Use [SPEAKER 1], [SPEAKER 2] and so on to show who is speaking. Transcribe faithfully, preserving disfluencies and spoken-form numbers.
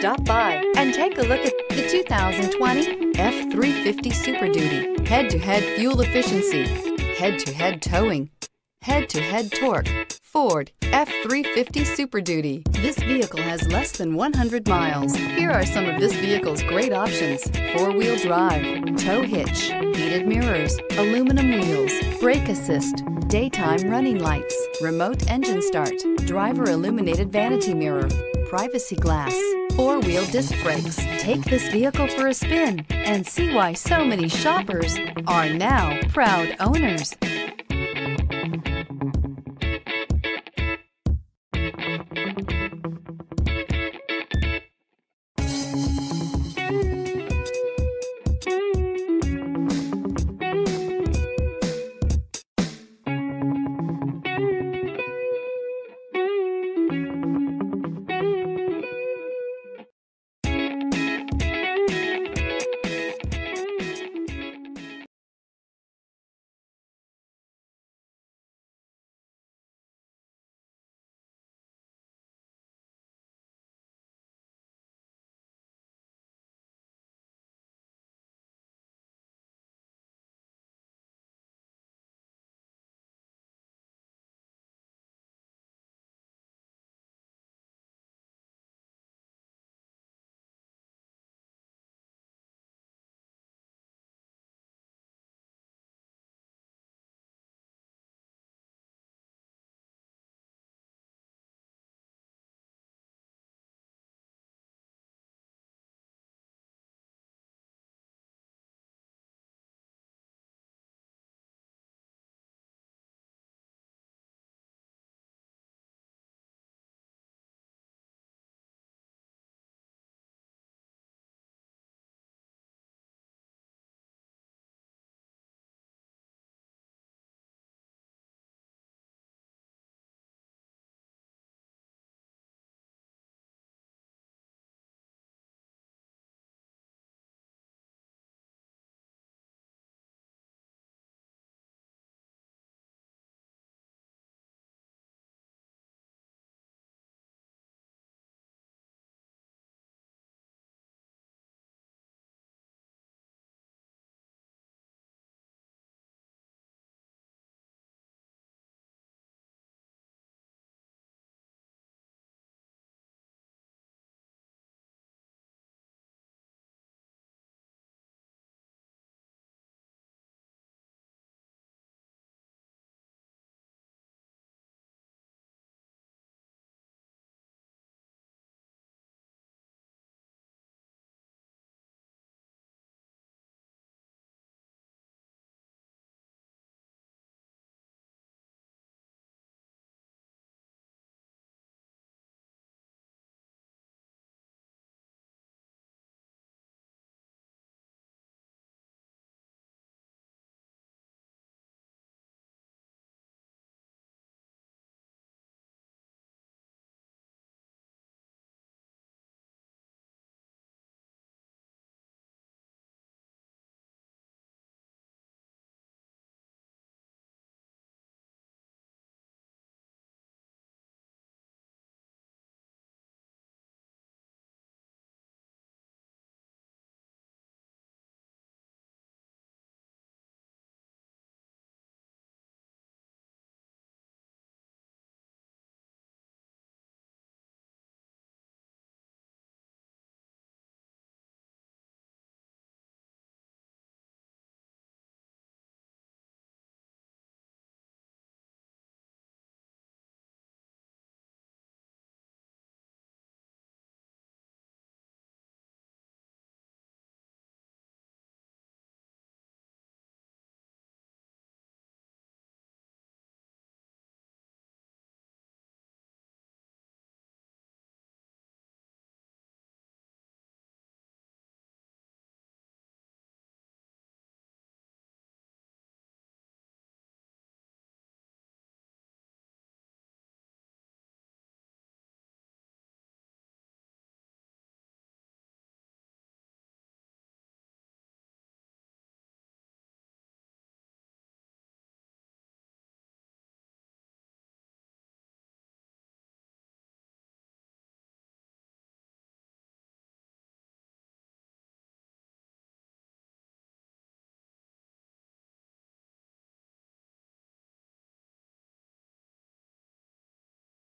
[SPEAKER 1] Stop by and take a look at the two thousand twenty F three fifty Super Duty. Head-to-head fuel efficiency, head-to-head towing, head-to-head torque. Ford F three fifty Super Duty. This vehicle has less than one hundred miles. Here are some of this vehicle's great options: four-wheel drive, tow hitch, heated mirrors, aluminum wheels, brake assist, daytime running lights, remote engine start, driver illuminated vanity mirror, privacy glass, four-wheel disc brakes. Take this vehicle for a spin and see why so many shoppers are now proud owners.